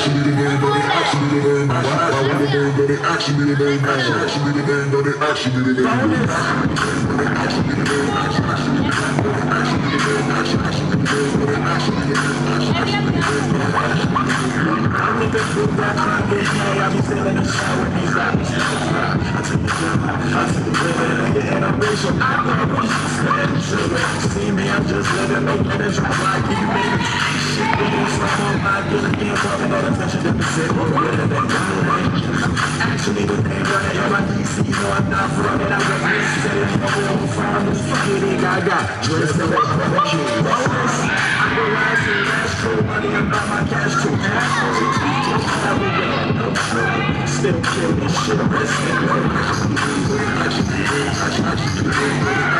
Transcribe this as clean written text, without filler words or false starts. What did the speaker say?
See me, I'm just living no better drop like you, baby. Shit, actually, the thing running on my DC, no, I'm not running. I got this set it from this fucking gaga. Dressed up like a kid. I go rise to last cool money, I'm about my cash too. Still killing this shit,